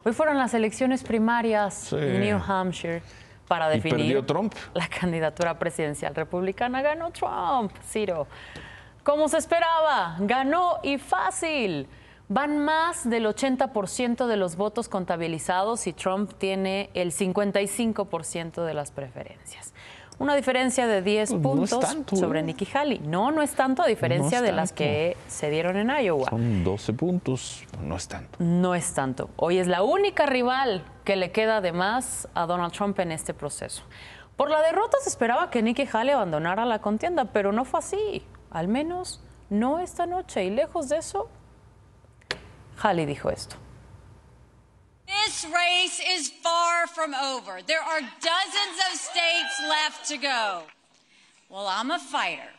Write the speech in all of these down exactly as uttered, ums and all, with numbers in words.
Hoy fueron las elecciones primarias Sí. en New Hampshire para ¿Y definir perdió Trump? la candidatura presidencial republicana. Ganó Trump, Ciro. Como se esperaba, ganó y fácil. Van más del ochenta por ciento de los votos contabilizados y Trump tiene el cincuenta y cinco por ciento de las preferencias. Una diferencia de diez Pues no es puntos tanto, sobre ¿eh? Nikki Haley. No, no es tanto, a diferencia No es de las tanto. que se dieron en Iowa. Son doce puntos, no es tanto. No es tanto. Hoy es la única rival que le queda además a Donald Trump en este proceso. Por la derrota se esperaba que Nikki Haley abandonara la contienda, pero no fue así. Al menos no esta noche. Y lejos de eso, Haley dijo esto. This race is far from over. There are dozens of states left to go. Well, I'm a fighter.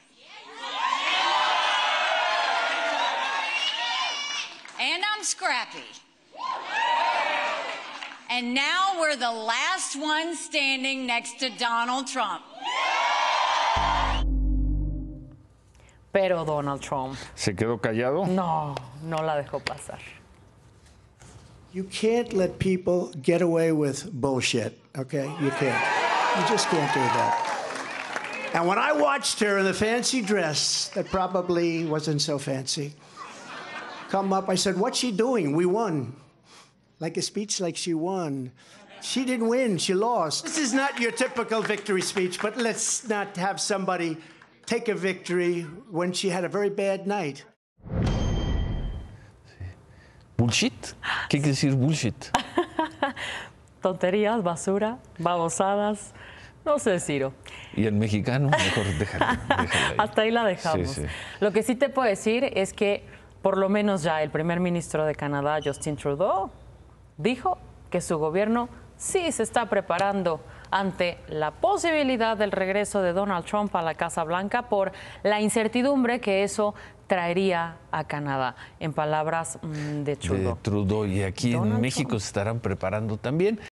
And I'm scrappy. And now we're the last one standing next to Donald Trump. Pero Donald Trump ¿Se quedó callado? no, no la dejó pasar. You can't let people get away with bullshit, okay? You can't. You just can't do that. And when I watched her in the fancy dress that probably wasn't so fancy come up, I said, what's she doing? We won. Like a speech like she won. She didn't win, she lost. This is not your typical victory speech, but let's not have somebody take a victory when she had a very bad night. ¿Bullshit? ¿Qué quiere decir bullshit? Tonterías, basura, babosadas. No sé, Ciro. Y el mexicano, mejor déjalo. déjalo ahí. Hasta ahí la dejamos. Sí, sí. Lo que sí te puedo decir es que por lo menos ya el primer ministro de Canadá, Justin Trudeau, dijo que su gobierno sí se está preparando ante la posibilidad del regreso de Donald Trump a la Casa Blanca por la incertidumbre que eso traería a Canadá, en palabras mm, de Trudeau. De Trudeau. Y aquí Donald en México Trump. se estarán preparando también.